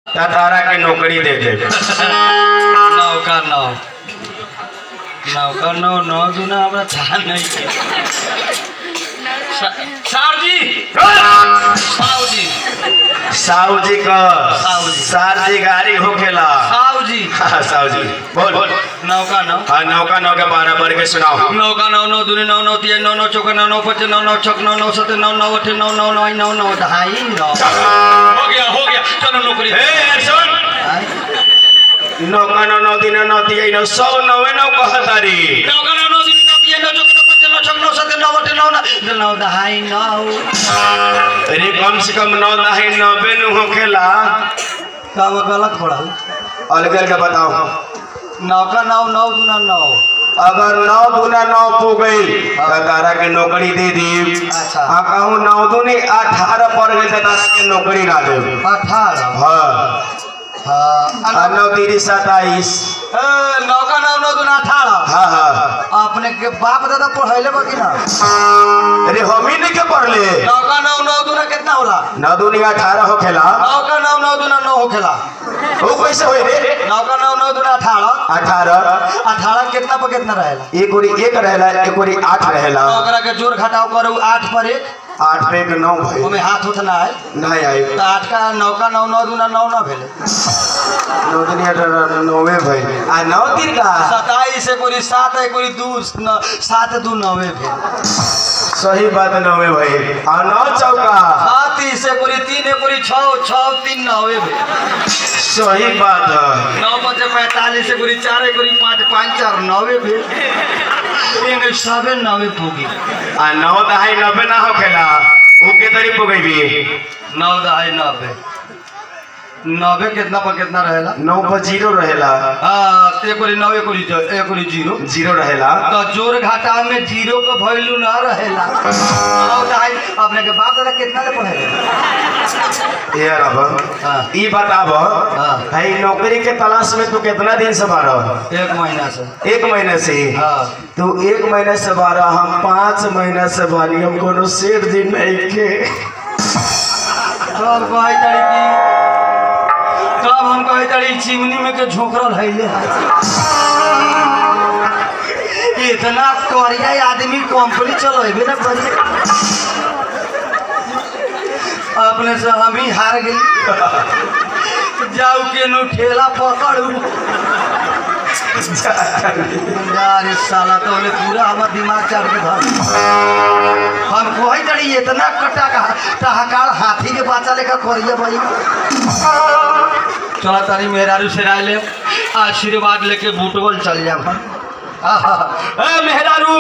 तारा के नौकरी दे दे। नौका नौ नौका नौ नौ दुना हमरा ध्यान नहीं के साउजी साउजी का सारजी गाड़ी होखेला साउजी बोल नौका नौ हाँ नौका नौ के बारह बढ़ के सुनाओ। नौका नौ नौ दूनी नौ नौ तीन नौ नौ चौका नौ नौ पच्चीस नौ नौ छक नौ नौ सत्तर नौ नौ अठे नौ नौ नौ नौ नौ ढाई नौ हो गया चलो नौकरी सुन नौका नौ नौ तीन नौ तीन नौ सौ नौवे नौ कहतारी नौका नौ नौ तीन नौ तीन नौ चौका नौ पच्चीस नौ छक नौ सत्तर नौ अठे नौ नौ ढाई नौ अरे कम से कम नौ ढाई नब्बे नु होखेला कब गलत पढ़ल अलग अलग बताओ। नौका नौ नौ दूना नौ अगर 9 दूना 9 पो गई तो तारा के नौकरी दे दी। अच्छा हाँ कहूँ 9 दूनी 18 पड़ गई तो तारा के नौकरी ना दे 18 हाँ हाँ 9 3 27 नौका नौ नौ दूना 18 हाँ हाँ अपने के बाप दादा पढ़ैले बा कि ना अरे हम ही नहीं के पढ़ले। नौका नौ नौ दूना कितना होला 9 दूनी 18 होखेला नौका नौ नौ दूना 9 होखेला वो कैसे होए रे नौका नौ नौ दूना 18 कितना पर कितना रहेला एक ओरी 1 रहेला एक ओरी 8 रहेला ओकरा के जोड़ घटाव करू 8 पर 1 8 पे 9 भाई ओमे हाथ उठना है नहीं आई तो 8 का नौका नौ नौ दूना 9 ना भेले 9 दूनी 18 9 भाई आ 9 3 का 27 एक ओरी 7 एक ओरी 2 7 2 9 भेल सही बात 9 भाई आ 9 चौका 30 एक ओरी 3 एक ओरी 6 6 3 9 भेल सही बात है 9 5 45 एक ओरी 4 एक ओरी 5 5 4 9 भेल एंगे सबे 9 पूगी आ 9 ढाई 90 ना होखेला ऊ के तरी पुगईबी 9 ढाई 90 90 कितना पर कितना रहेला 9 पर 0 रहेला हां एक ओरी 9 एक ओरी 0 रहेला तो जोड़ घटाव में 0 का वैल्यू ना रहेला 9 ढाई अपने के बाप दादा कितना ले पढ़े यार अब ई बताब भाई नौकरी के तलाश में तू कितना दिन से बारह 1 महीना से 1 महीने से हां तू 1 महीने से बारह हम 5 महीने से बानी हम कोनो सेठ दिन नहीं के तब कहे तड़ी की तब हम कहे तड़ी चिमनी में के झोंकरल हइले इतना करिया आदमी कंपनी चलेबे ना करी अपने से हम ही हार गई जाऊ के नु ठेला पकड़ू यार साला तो ने पूरा हमारा दिमाग चढ़ के धर हम कोई तड़ी इतना कटा का टहकार हाथी के बच्चा लेकर करिए भाई चला तारी मेहरारू से राय ले आशीर्वाद लेके बूटबल चल जा भाई ए मेहरारू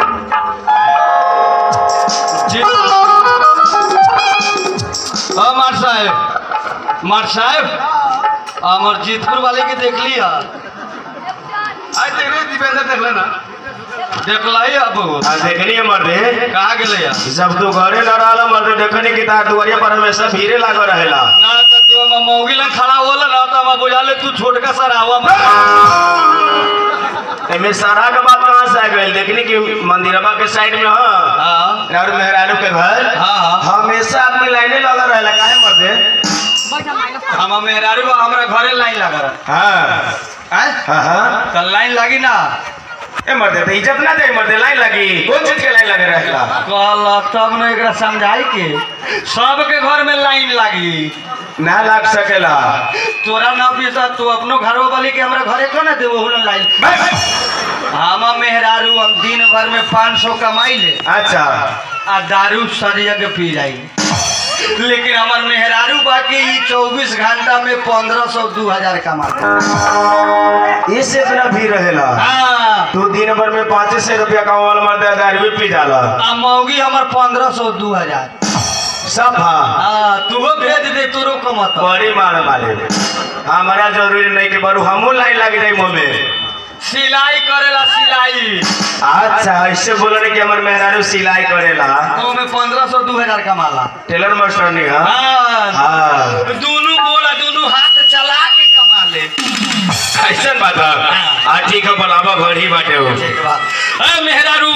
जी मार साहब अमरजीतपुर वाले के देख लिया आज देख रहे दीपेंद्र देख लेना देख लाई अब देखनी है मर्दे कहाँ गेले या जब तू घरे न रहला मर्दे देखनी कि तार दुआरिया पर हमेशा भीड़े लागल रहेला ना तो तू मौगी लन खड़ा होला ना तो हम बुझाले तू छोटका सरावा एमे सारा के बात कहां से आ गइल देखनी कि मंदिरवा के साइड में हां और मेहरारू के घर हां हमेशा आदमी लाइने लगा रहेला काहे मर्दे हम मेहरारू हमरा घरे लाइन लगा रहा हां हां तो लाइन लगी ना ए मर्दे तो इज्जत ना दे मर्दे लाइन लगी कौन चीज के लाइन लगे रहेला कल तब न एकरा समझाई के सबके घर में लाइन लगी ना लाग सकेला तोरा ना पीसा तू अपनो घरवा वाली के हमरा घरे क्यों ना देबो हुन लाइन हम मेहरारू हम दिन भर में 500 कमाई ले अच्छा आ दारू सरिया के पी जाई लेकिन हमार मेहरारू बाकी 24 घंटा में 1500 2000 कमाते इससे इतना भी रहेला हां तू दिन भर में 500 रुपया कमावल मर्दे दारू भी पी जाला आ मौगी हमार 1500 2000 सब हां तू भेज दे तोरो कमत बड़ी मार माले हमारा जरूरी नहीं कि बरू हमू लाइन लग जाई मुंह सिलाई करेला सिलाई अच्छा ऐसे बोल रहे कि हमारे मेहरारू सिलाई करेला तो में 1500 2000 कमाला टेलर मास्टर नहीं हां हां दोनों बोला दोनों हाथ चला के कमा ले ऐसा बात है ठीक है बनावा घर ही बाटे हो ठीक बात ए मेहरारू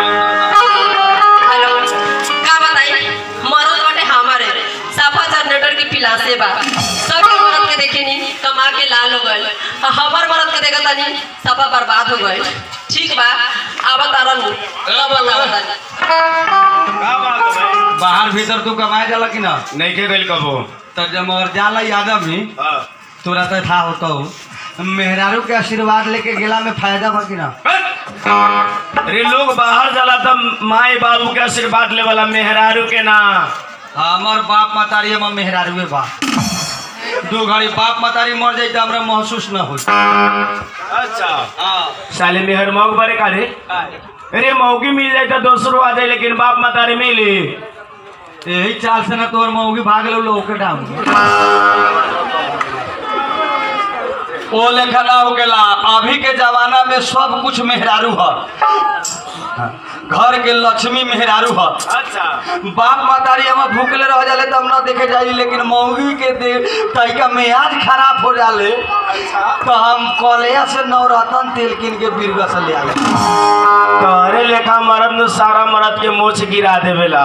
हेलो का बताई मरद बाटे हमारे सफा जनरेटर की पिलासे बा सब मरद के देखे नी कमा के लाल हो गए हमार मरद के देखा तानी सफा बर्बाद हो गए ठीक बा आवत आरन बाहर भीतर तू कमाए जाला कि ना नहीं के गइल कबो तो जब और जाला याद भी तोरा तो था होता हो मेहरारू के आशीर्वाद लेके गेला में फायदा बा कि ना अरे लोग बाहर जाला तब माए बाबू के आशीर्वाद ले वाला मेहरारू के ना हमार बाप मतारी हम मेहरारू बा दो घड़ी बाप मतारी मर जाए तो हमरा महसूस न हो। अच्छा साले मेहर मौक बारे का रे अरे मौकी मिल जाए तो दूसरों आ जाए लेकिन बाप मतारी मिली यही चाल से ना तोर मौगी भाग लो लोग के डाम ओ लेखा ना हो गेला अभी के जमाना में सब कुछ मेहरारू है घर के लक्ष्मी मेहरारू है। अच्छा बाप मातारी हम भूखले रह जाले तब ना देखे जाई लेकिन मौगी के दे तैका मियाज खराब हो जाले तो हम कलिया से नवरत्न तेल किन के बीरगा से ले आले तोरे लेखा मरद ने सारा मरद के मोछ गिरा देवेला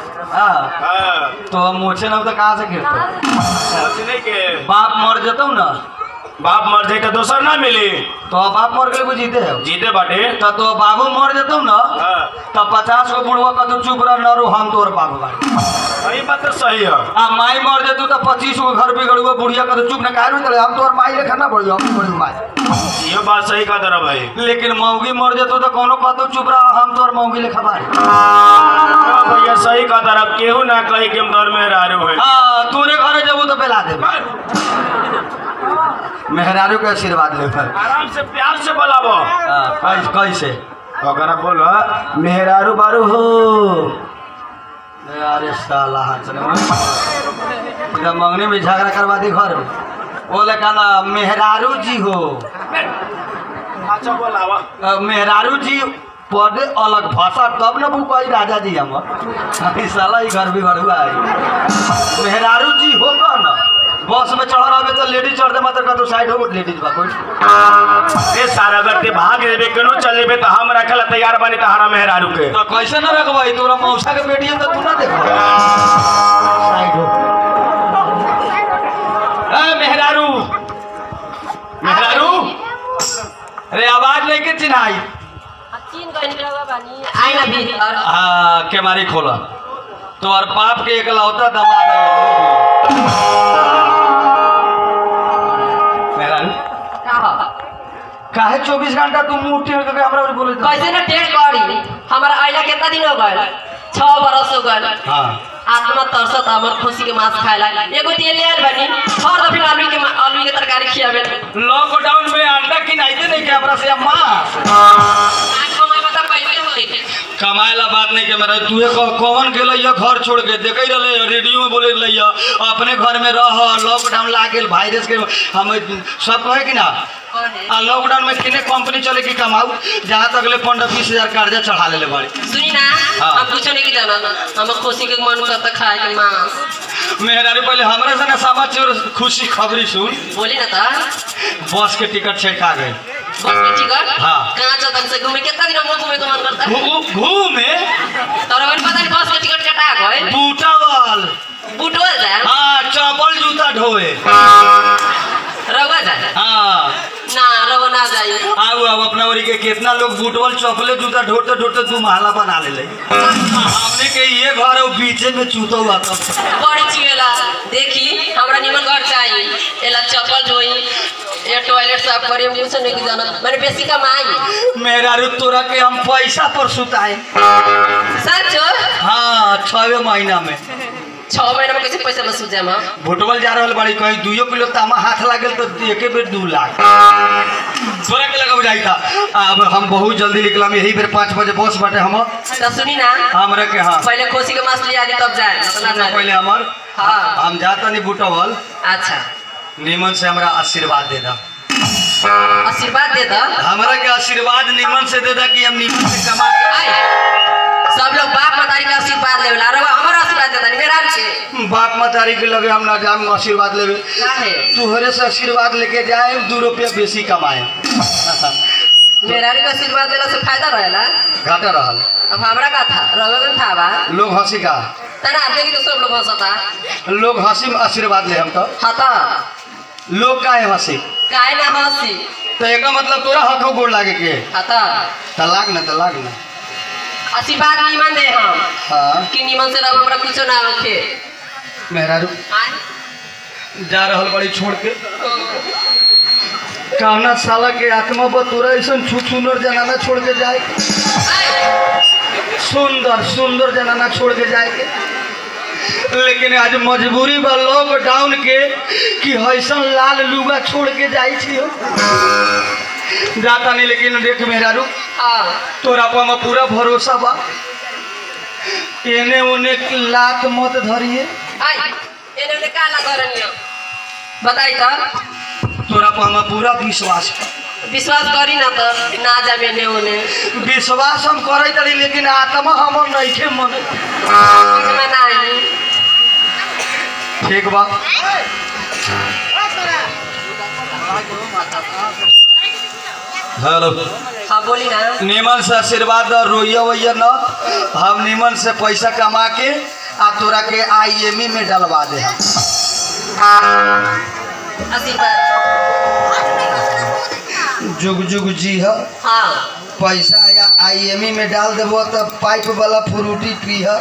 तो हम मोचे ना तो कहाँ से गिरते नहीं के बाप मर जतौ ना बाप मर जाए तो दोसर ना मिली तो बाप मर गए जीते है जीते बाटे तो बाबू मर जतौ ना तो 50 को बुढ़वा का तो चुप रह न रो हम तोर बाबू बाड़ी सही बात तो सही है आ माई मर जतौ तो 25 को घर बिगड़ुआ बुढ़िया का तो चुप न काहे चले हम तोर माई लेखा ना बढ़ियो हम बड़ी माई ये बात सही कह दे भाई लेकिन मौगी मर जतौ तो कोनो का तो चुप रह हम तोर मौगी लेखा बाड़ी भैया सही कह दे अब केहू ना कही कि हम तोर मेहरारू है हां तोरे घरे जबो तो बेला दे मेहरारू के आशीर्वाद ले आराम से प्यार से बोलाबो कैसे ओकरा बोलो मेहरारू बारू हो अरे साला इधर मंगनी में झगड़ा करवा दी घर में बोले कहना मेहरारू जी हो अच्छा बोलावा मेहरारू जी पढ़े अलग भाषा तब न वो कही राजा जी हम साला ही घर बिगड़ुआ है मेहरारू जी हो ना बस में चढ़ रहा तो लेडीज चढ़ते मात्र का तो साइड हो लेडीज बा कोई ए सारा अगर ते भाग जेबे केनो चलेबे तो हम रखला तैयार बनी तहारा मेहरारू के तो कैसे ना रखबाई तोरा मौसा के बेटी है तो तू ना देखो साइड हो ए मेहरारू मेहरारू अरे आवाज लेके चिन्हाई तीन घंटा बानी आई ना भीतर हाँ केमारी खोला तो और बाप के एकलौता दामाद है मेहरारू काहे 24 घंटा तुम मुंह टेढ़ करके हमरा बोले कैसे ना टेढ़ करी हमारा आइला कितना दिन हो गए 6 बरस हो गए हां आत्मा तरसत हमर खुशी के मांस खाएला एगो तेल ले आल बनी हर दफे आलू के तरकारी खियावे लॉकडाउन में अंडा किनाइते नहीं के हमरा से मां कमाए ला बात नहीं के मेरा तुहे कौन गेल घर छोड़ के देख रहे रेडियो में बोले अपने घर में रह लॉकडाउन ला गेल वायरस के हम सब कहे कि ना लॉकडाउन में किने कंपनी चले की कमाऊ जहाँ तक ले 15-20 हजार कर्जा चढ़ा ले बड़ी सुनी ना हम कुछ नहीं जाना हम खुशी के मन करता खाए के मांस मेहरारू पहले हमरा से ना समाचार खुशी खबरी सुन बोली ना ता बस के टिकट छेका गए बस के टिकट हां कहां चलतन से घूमे कितना दिन हम घूमे का मन करता घूमे तोरा मन पता नहीं बस के टिकट कटा गए बूटावाल बूटवा जाए हां चप्पल जूता ढोए रवा जाए हां ना रवा ना जाए आओ अब अपना ओरी के कितना लोग बूटवल चप्पल जूता ढोते ढोते दू महला बना ले हमने के ये घर और बीचे में चूतो हुआ तब बड़ी चीला देखी हमरा निमन घर चाहिए एला चप्पल धोई ये टॉयलेट साफ करे कुछ नहीं जाना मैंने बेसी कमाई मेहरारू तोरा के हम पैसा पर सुताए सच हाँ 6 महीना में 6 महीना में कैसे पैसा लसूज जाम भुटवल जा रहा बड़ी कहीं 2 किलो तामा हाथ लागल तो एक बेर 2 लाख तोरा के लगा बुझाई था अब हम बहुत जल्दी निकला यही बेर 5 बजे बस बाटे हम तो सुनी ना हमरा के हाँ पहले खोसी के माछ लिया तब जाए पहले हमार हाँ हम जाता नहीं बुटवल अच्छा निमन से हमरा आशीर्वाद दे दा आशीर्वाद दे दा हमरा के आशीर्वाद निमन से दे दा कि हम निमन से कमा के सब लोग बाप मतारी का आशीर्वाद लेवेला रवा हमारा आशीर्वाद देता नहीं मेरा के बाप मतारी के लगे हम ना जाम आशीर्वाद लेवे काहे तुहरे से आशीर्वाद लेके जाए 2 रुपया बेसी कमाए मेरा का आशीर्वाद देला से फायदा रहेला। घाटा रहल। अब हमरा का था रवे में था बा लोग हंसी का तना देखी तो सब लोग हंसता। लोग हंसी में आशीर्वाद ले हम तो हता लोग का है हंसी काहे ना हंसी तो एक मतलब तोरा हक गोड़ लागे के हता तलाक ना आशीर्वाद निमन दे हम हाँ कि निमन से रब हमरा कुछ ना होखे। मेहरारू आय जा रहल बड़ी छोड़ के कावना साला के आत्मा पर तोरा ऐसा सुंदर जनाना छोड़ के जाए सुंदर जनाना छोड़ के जाए के लेकिन आज मजबूरी बा लॉकडाउन के कि ऐसा लाल लुगा छोड़ के जाई छी जाता नहीं। लेकिन देख मेहरारू तोरा पर में पूरा भरोसा बा एने ओने लात मत धरिए आय एने ओने काला करनियो बताई त तोरा पर में पूरा विश्वास है। विश्वास करी ना तो ना जाबे ने ओने विश्वास हम करे तरी लेकिन आत्मा हमर नहीं थे मन में नहीं ठीक बा हेलो हाँ बोली ना निमन से आशीर्वाद रोइया वैया न हम निमन से पैसा कमा के आ तोरा के IME में डलवा दे आशीर्वाद जुग जुग जी है हाँ पैसा या IME में डाल देबो तो पाइप वाला फ्रूटी पी है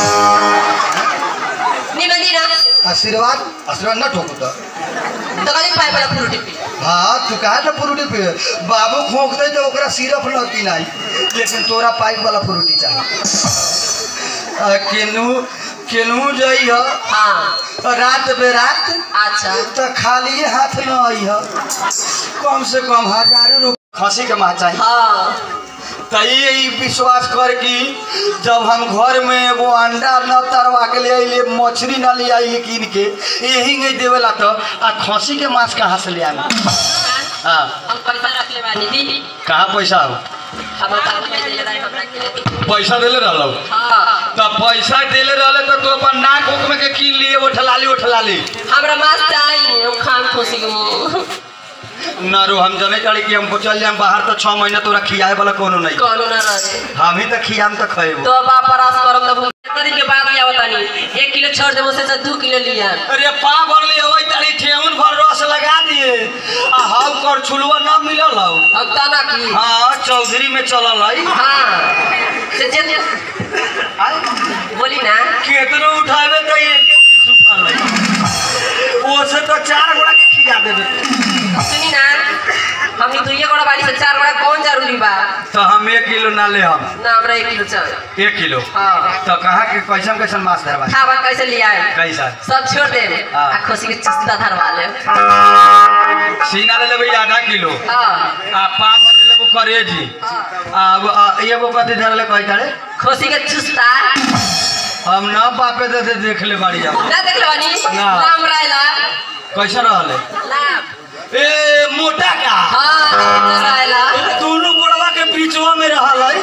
निमन दी ना आशीर्वाद न ठोकू तो कहीं पाए वाला फ्रूटी पी हाँ तू कहा था फ्रूटी पी बाबू खोंकते तो ओकरा सिरप न पीनाई लेकिन तोरा पाइप वाला फ्रूटी चाहिए केनू जई है हाँ रात बेरात अच्छा तो खाली हाथ न आई है कम से कम 1000 रुपये खसी के माँ चाहिए हाँ तई विश्वास कर कि जब हम घर में एगो अंडा न तरवा के ले आइले मछली न ले आइले कीन के यही नहीं देवेला तो आ खसी के मांस कहाँ से ले आए हाँ हम पैसा रख ले बानी दी कहाँ पैसा हो हम हमरा के पैसा देले रहलो हाँ तो पैसा देले रहले तो तू अपन नाक उक में के कीन लिए उठलाली हमरा मास चाहिए हम खान खुशी को नारू हम जने चढ़ी कि हमको चल जाए बाहर तो 6 महीना तोरा खियाए वाला कोनो नहीं कोनो ना रहे हम ही तो खियाम तो खेबो तो बाप परास करम तब दिन के बाद लिया बतानी 1 किलो छोड़ दे मुझसे से 2 किलो लिया अरे पा भर ले ओई तारी ठेउन भर रस लगा दिए आ हाउ कर छुलवा ना मिलल हौ अब तना की हां चौधरी में चलल है हां से जे बोली ना केतनो उठावे तो एक सुफल है वो से तो 4 गोड़ा के खिया देबे सुनी ना हमनी 2 गोड़ा बाड़ी से 4 गोड़ा कौन जरूरी बा तो हम 1 किलो ना ले हम ना हमरा 1 किलो चाहिए 1 किलो हां तो कहा के कैसन मांस धरवा खावा कैसे लिया है कैसा सब छोड़ दे हाँ। आ खुशी के चिस्ता धरवा ले सीना ले लेबे आधा किलो हां आ पा भर ले लेबो करेजी आ एगो कथि धरले कहि तारे खुशी के चिस्ता हम ना बापे दे देख ले बाड़ी जा ना देख ले बानी ना। नाम रायला कैसा रहले नाम ए मोटा का हां रायला दोनों गोड़वा के बीचवा में रहल है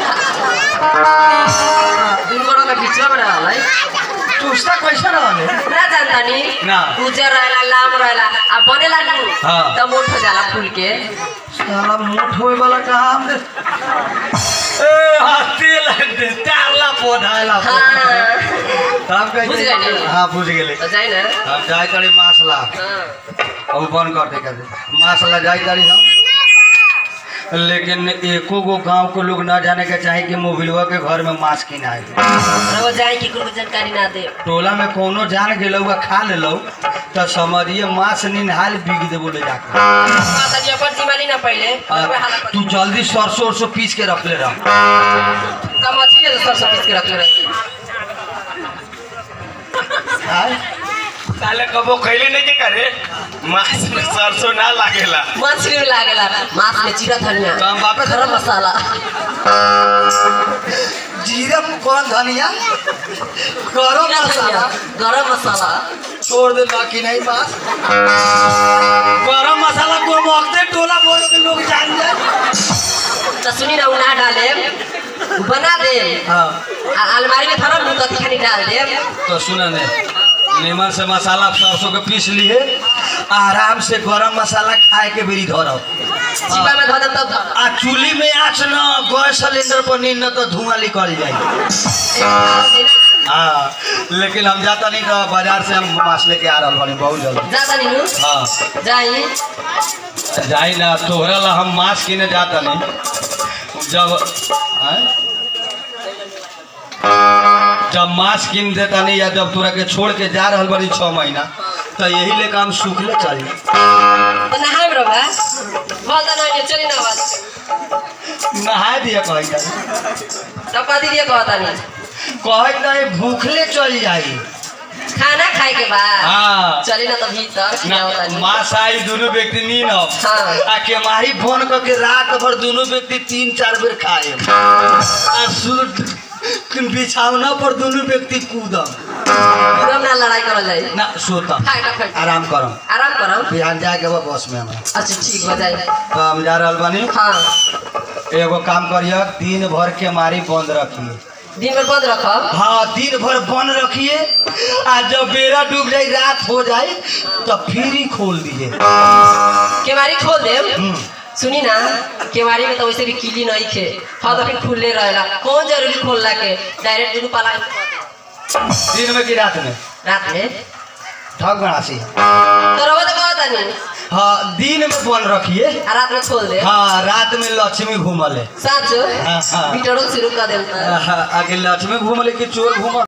दूर गोड़ा के बीच में रहल है चुस्ता कैसा रहले ना जानता नी ना। उजर रहला लाम रहला आ बने लागू हाँ। त मोट हो जाला फूल के साला मोट होए वाला कहा हमने ए हाथी लगते तारला पौधाला हां तब बुझ कह गइली? हां बुझ गेले तो जाई ना हम जाय तड़ी मासला हां अब बंद कर दे मासला जाय तड़ी हम लेकिन एको गो गांव के लोग ना जाने के चाहे कि मोबिलवा के घर में मांस किनाए वो जाई की कोनो जानकारी ना दे टोला में कोनो जान गेलो खा लेलो तो समझिए मांस निहाल बिक दे बोले जाके पता नहीं अपन जिमाली ना पहले तू जल्दी सरसों पीस के रख ले रहा का मछली है सरसों पीस के रख ले साले कबो खैले नहीं के करे मांस में सरसों ना लागेला मछली में लागेला मांस में जीरा धनिया तो हम वापस गरम मसाला जीरा कौन धनिया गरम मसाला गरम मसाला छोड़ दे बाकी नहीं बात गरम मसाला को मौके टोला बोलो के लोग जान जाए तो सुनी ना उना डाले बना दे हाँ अलमारी में थोड़ा मुंह कथी खानी डाल दे तो सुना ने नीमन से मसाला सरसों के पीस लिए, आराम से गरम मसाला खाए के बेरी धरब। चिपा में धो दे तब धर। आ चूल्ही में आँच न गैस सिलेंडर पर नहीं न तो धुआं निकल जाए। हाँ, लेकिन हम जाता नहीं तो बाजार से हम मांस लेके आ रहा बनी बहुत जल्दी। जाता नहीं हूँ। हाँ जाई जाई ना, तोहरा ला हम मांस किने जाता नहीं। जब मांस किन देता नहीं या जब तोरा के छोड़ के जा रहा बनी 6 महीना तो यही लेकर हम सूखले चली। तो नहाए बरो बा बोल दे ना चली ना बात नहा दिया कह तब कह दिए कहता नहीं नहीं भूखले चल जाई। खाना खाए के बाद हाँ चली ना तो भीतर खिलावता नहीं। मांस आई दोनों व्यक्ति नीन हाँ। आ के माही फोन करके रात भर दोनों व्यक्ति 3-4 बेर खाए आ सूट बिछावना पर दोनों व्यक्ति कूदम पूरा ना लड़ाई करल जाए ना सोता खाए आराम करम आराम करो। बिहान जाके बस में हमरा। अच्छा ठीक हो जाए। तो हम जा रहल बानी। हाँ एगो काम करिए, दिन भर के मारी बंद रखिए। दिन भर बंद रखब। हाँ दिन भर बंद रखिए, आज जब बेरा डूब जाए रात हो जाए तो फिर ही खोल दीजिए। केवाड़ी खोल दे। सुनी ना केवाड़ी में तो वैसे भी किली नहीं खे। हाँ तो फिर खुले रहेला कौन जरूरी खोलना के डायरेक्ट दुनू पाला दिन में कि रात में? रात में ठग बनासी। तो रवा तो कहता नहीं। हाँ दिन में बंद रखिए, रात में खोल दे। हाँ रात में लक्ष्मी घूमले। साचो हाँ, हाँ। बिटोड़ो शुरू कर दे। आगे लक्ष्मी घूमले कि चोर घूम